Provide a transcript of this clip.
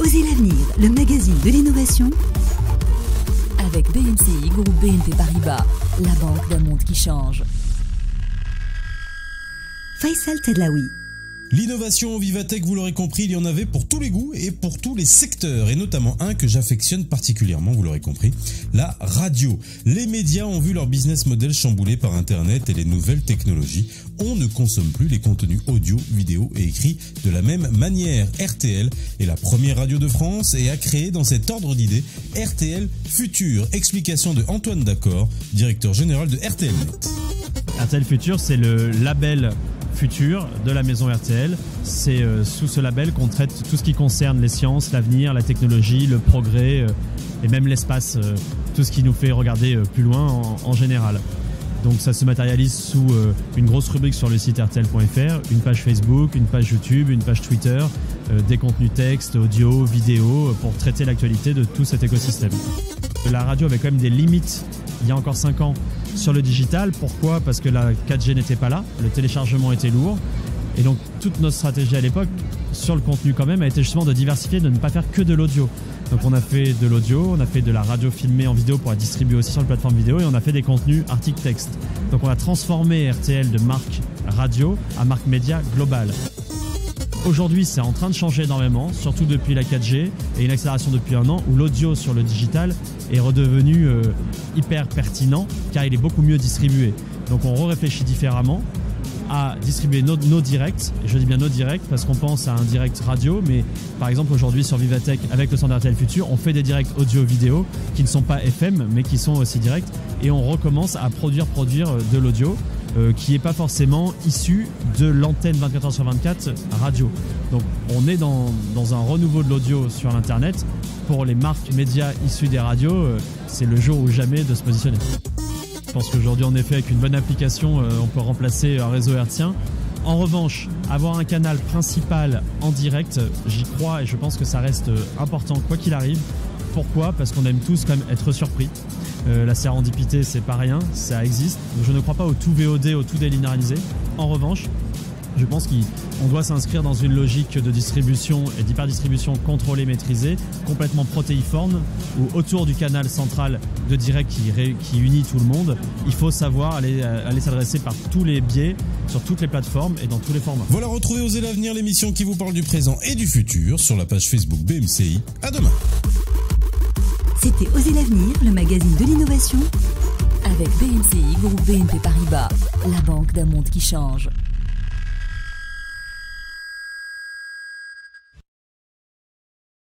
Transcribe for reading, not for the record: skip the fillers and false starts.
Osez l'avenir, le magazine de l'innovation avec BMCI, groupe BNP Paribas, la banque d'un monde qui change. Faisal Tedlaoui. L'innovation au Vivatech, vous l'aurez compris, il y en avait pour tous les goûts et pour tous les secteurs, et notamment un que j'affectionne particulièrement, vous l'aurez compris, la radio. Les médias ont vu leur business model chamboulé par Internet et les nouvelles technologies. On ne consomme plus les contenus audio, vidéo et écrits de la même manière. RTL est la première radio de France et a créé dans cet ordre d'idées RTL Futur. Explication de Antoine Dacor, directeur général de RTL Net. RTL Futur, c'est le label Futur de la maison RTL. C'est sous ce label qu'on traite tout ce qui concerne les sciences, l'avenir, la technologie, le progrès et même l'espace, tout ce qui nous fait regarder plus loin en général. Donc ça se matérialise sous une grosse rubrique sur le site rtl.fr, une page Facebook, une page YouTube, une page Twitter, des contenus texte, audio, vidéo pour traiter l'actualité de tout cet écosystème. La radio avait quand même des limites il y a encore 5 ans sur le digital. Pourquoi ? Parce que la 4G n'était pas là, le téléchargement était lourd. Et donc toute notre stratégie à l'époque, sur le contenu quand même, a été justement de diversifier, de ne pas faire que de l'audio. Donc on a fait de l'audio, on a fait de la radio filmée en vidéo pour la distribuer aussi sur les plateformes vidéo, et on a fait des contenus articles texte. Donc on a transformé RTL de marque radio à marque média globale. Aujourd'hui, c'est en train de changer énormément, surtout depuis la 4G et une accélération depuis 1 an où l'audio sur le digital est redevenu hyper pertinent car il est beaucoup mieux distribué. Donc on réfléchit différemment à distribuer nos directs. Je dis bien nos directs parce qu'on pense à un direct radio, mais par exemple aujourd'hui sur Vivatech avec le centre RTL Futur, on fait des directs audio-vidéo qui ne sont pas FM mais qui sont aussi directs, et on recommence à produire de l'audio qui n'est pas forcément issu de l'antenne 24h/24 radio. Donc on est dans un renouveau de l'audio sur l'internet. Pour les marques médias issues des radios, c'est le jour ou jamais de se positionner. Je pense qu'aujourd'hui, en effet, avec une bonne application, on peut remplacer un réseau hertzien. En revanche, avoir un canal principal en direct, j'y crois et je pense que ça reste important quoi qu'il arrive. Pourquoi ? Parce qu'on aime tous quand même être surpris. La sérendipité, c'est pas rien, ça existe. Donc je ne crois pas au tout VOD, au tout délinéarisé. En revanche, je pense qu'on doit s'inscrire dans une logique de distribution et d'hyperdistribution contrôlée, maîtrisée, complètement protéiforme, où autour du canal central de direct qui unit tout le monde, il faut savoir aller s'adresser par tous les biais, sur toutes les plateformes et dans tous les formats. Voilà, retrouvez Osez l'avenir, l'émission qui vous parle du présent et du futur sur la page Facebook BMCI. À demain. C'était Osez l'avenir, le magazine de l'innovation avec BMCI, groupe BNP Paribas, la banque d'un monde qui change.